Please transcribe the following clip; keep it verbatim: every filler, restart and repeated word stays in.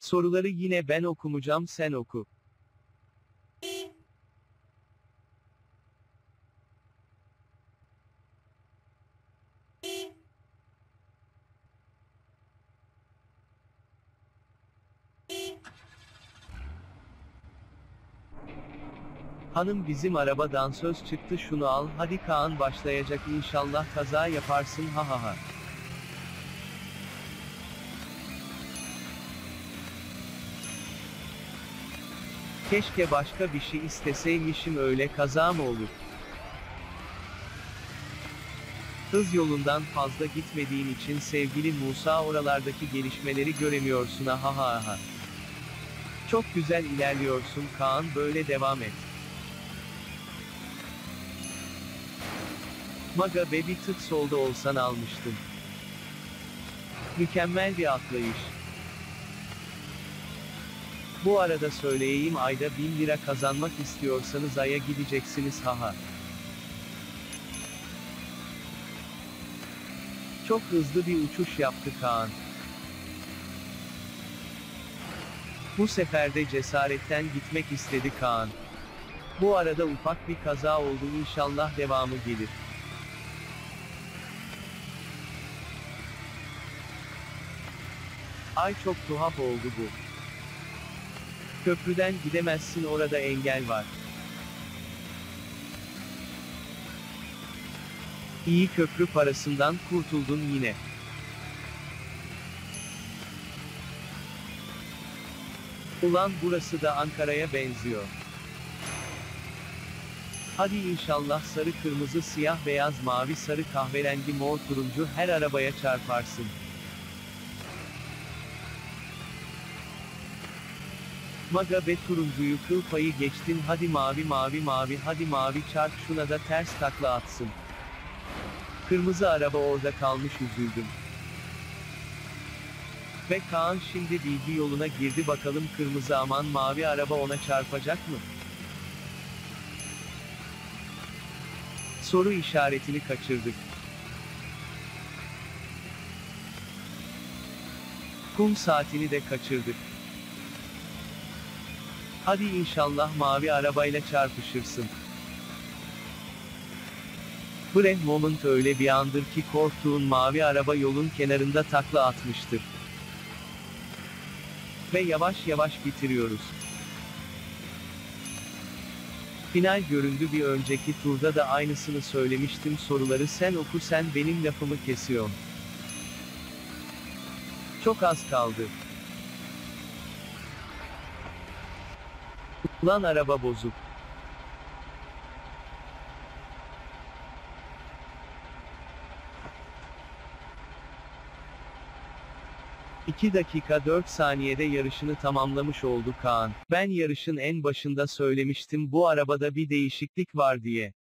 Soruları yine ben okumayacağım, sen oku. Hanım bizim araba dansöz çıktı, şunu al, hadi Kaan başlayacak inşallah kaza yaparsın, ha ha ha. Keşke başka bir şey isteseymişim, öyle kaza mı olur? Hız yolundan fazla gitmediğin için sevgili Musa oralardaki gelişmeleri göremiyorsun, ha ha ha ha. Çok güzel ilerliyorsun Kaan, böyle devam et. Maga be, bir tık solda olsan almıştın. Mükemmel bir atlayış. Bu arada söyleyeyim, ayda bin lira kazanmak istiyorsanız Ay'a gideceksiniz, haha. Çok hızlı bir uçuş yaptı Kaan. Bu sefer de cesaretten gitmek istedi Kaan. Bu arada ufak bir kaza oldu, inşallah devamı gelir. Ay çok tuhaf oldu bu. Köprüden gidemezsin, orada engel var. İyi, köprü parasından kurtuldun yine. Ulan burası da Ankara'ya benziyor. Hadi inşallah sarı kırmızı siyah beyaz mavi sarı kahverengi mor turuncu her arabaya çarparsın. Maga be, turuncuyu kıl payı geçtin, hadi mavi mavi mavi, hadi mavi çarp şuna da ters takla atsın. Kırmızı araba orada kalmış, üzüldüm. Ve Kaan şimdi bilgi yoluna girdi, bakalım kırmızı aman mavi araba ona çarpacak mı? Soru işaretini kaçırdık. Kum saatini de kaçırdık. Hadi inşallah mavi arabayla çarpışırsın. Bre moment öyle bir andır ki korktuğun mavi araba yolun kenarında takla atmıştır. Ve yavaş yavaş bitiriyoruz. Final göründü, bir önceki turda da aynısını söylemiştim, soruları sen oku, sen benim lafımı kesiyorsun. Çok az kaldı. Ulan araba bozuk. iki dakika dört saniyede yarışını tamamlamış oldu Kaan. Ben yarışın en başında söylemiştim bu arabada bir değişiklik var diye.